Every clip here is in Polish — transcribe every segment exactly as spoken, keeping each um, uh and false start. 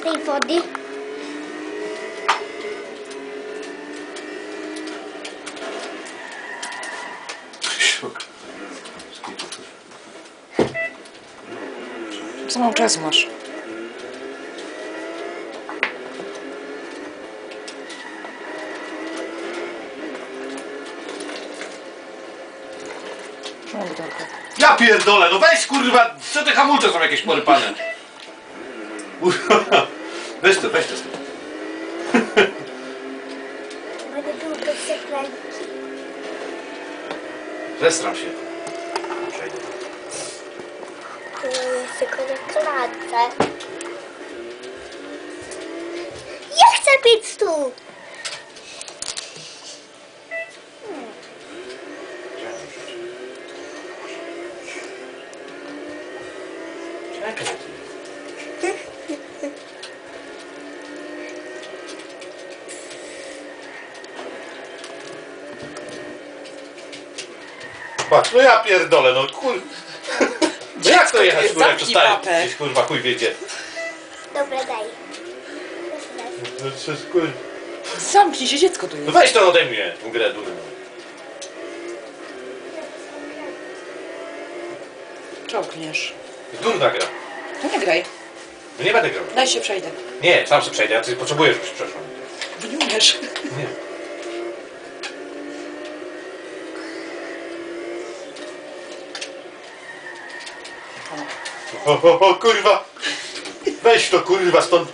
tej wody. Co mało czasu masz? No, butelkę. Ja pierdolę, no weź kurwa, co te hamulce są jakieś porypane? Weź to, weź to. Będę tu przekręcić. Zestram się. Przejdę. To jest tylko na klatce. Ja chcę być tu. Czekaj. Patrz, no ja pierdolę, no kur... No jak to jechać, kurwa, jak Zamknij to papę. staje? Gdzieś kurwa chuj wiedzie. Dobra, daj. No co jest kur... Zamknij się, dziecko tu No jest. weź to ode mnie, tą grę durną. Czołkniesz. Jest durna gra. To nie graj. No nie będę grał. Daj się przejdę. Nie, sam sobie przejdę, a ty potrzebujesz, żebyś przeszła. Bo nie umiesz. Nie. O, o, o, kurwa! Weź to kurwa stąd!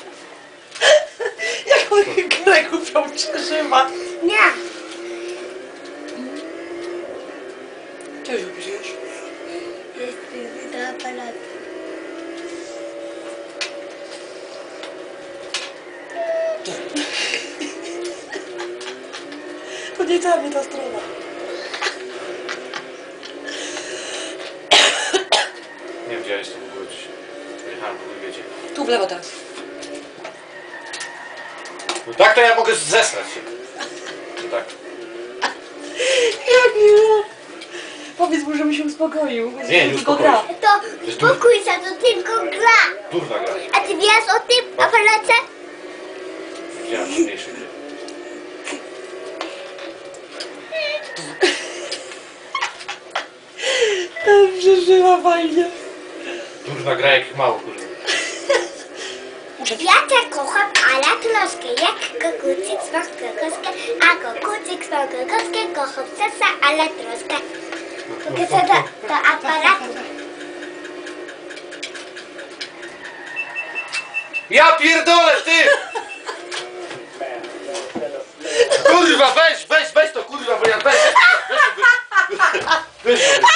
Jak on grę kupią przeżywa. Nie. Gdzie już opisujesz? Jest do aparatu. To nie ta, nie ta strona. Nie wiem, gdzie ja jestem w ogóle dzisiaj. Pojechałem po chuj wiecie. Tu w lewo teraz. No tak to ja mogę zesrać się. No tak. Jak miło. Powiedz mu, żeby się uspokoił. Nie, nie tylko uspokoi gra. się. To jest spokój się, to tylko gra. Durna gra. A ty wiesz o tym aparacie? Widziałem mniejszy gry. Przeżyła fajnie. Durna gra jak mało kurwa. Ja cię kocham, ale troszkę jak kokucyk smakę kostkę, a kokucyk smakę kostkę, kocham sesa, ale troszkę. Tylko co do, do aparatu. Ja pierdolę, ty! Kurwa, weź, weź, weź to kurwa, bo ja weź. Weź, weź, weź, weź, weź,